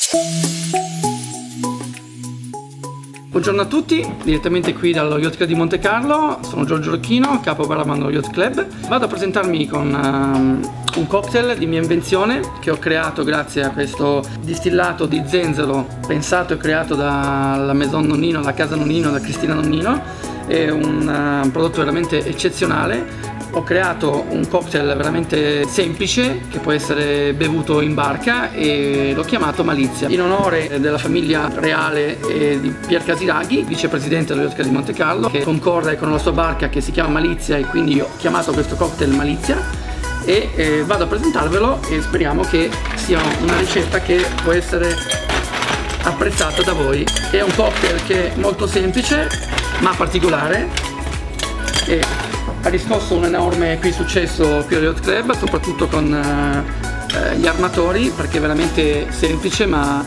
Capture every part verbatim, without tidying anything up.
Buongiorno a tutti, direttamente qui dallo Yacht Club di Monte Carlo. Sono Giorgio Lucchino, capo barman dello Yacht Club. Vado a presentarmi con um, un cocktail di mia invenzione che ho creato grazie a questo distillato di zenzero pensato e creato dalla Maison Nonnino, la casa Nonnino, da Cristina Nonnino. È un, uh, un prodotto veramente eccezionale. Ho creato un cocktail veramente semplice che può essere bevuto in barca e l'ho chiamato Malizia, in onore della famiglia reale e di Pier Casiraghi, vicepresidente dello Yacht Club di Monte Carlo, che concorre con la sua barca che si chiama Malizia, e quindi ho chiamato questo cocktail Malizia. E eh, vado a presentarvelo e speriamo che sia una ricetta che può essere apprezzata da voi. È un cocktail che è molto semplice ma particolare e ha riscosso un enorme qui successo qui allo Yacht Club, soprattutto con eh, gli armatori, perché è veramente semplice ma,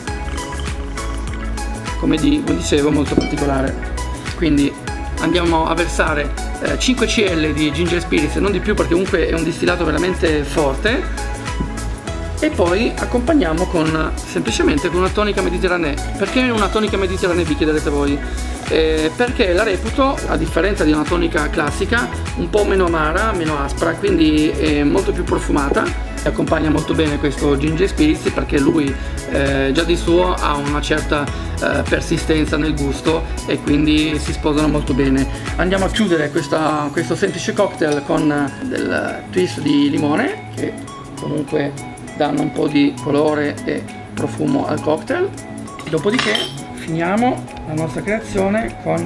come dicevo, molto particolare. Quindi andiamo a versare eh, cinque centilitri di ginger spirits, non di più perché comunque è un distillato veramente forte, e poi accompagniamo con semplicemente con una tonica mediterranea. Perché una tonica mediterranea, vi chiederete voi? Eh, perché la reputo, a differenza di una tonica classica, un po' meno amara, meno aspra, quindi è molto più profumata. Accompagna molto bene questo ginger spirits perché lui eh, già di suo ha una certa eh, persistenza nel gusto e quindi si sposano molto bene. Andiamo a chiudere questa, questo semplice cocktail con del twist di limone, che comunque danno un po' di colore e profumo al cocktail. Dopodiché finiamo la nostra creazione con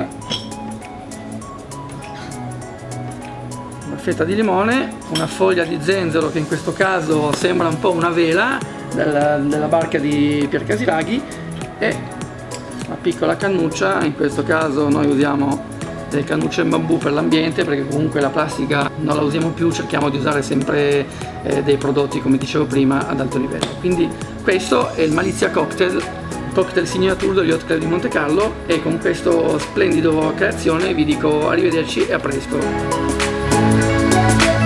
una fetta di limone, una foglia di zenzero che in questo caso sembra un po' una vela della, della barca di Pier Casiraghi, e una piccola cannuccia. In questo caso noi usiamo delle cannucce in bambù per l'ambiente, perché comunque la plastica non la usiamo più, cerchiamo di usare sempre eh, dei prodotti, come dicevo prima, ad alto livello. Quindi questo è il Malizia Cocktail, cocktail signature dello Yacht Club di Monte Carlo, e con questo splendido creazione vi dico arrivederci e a presto.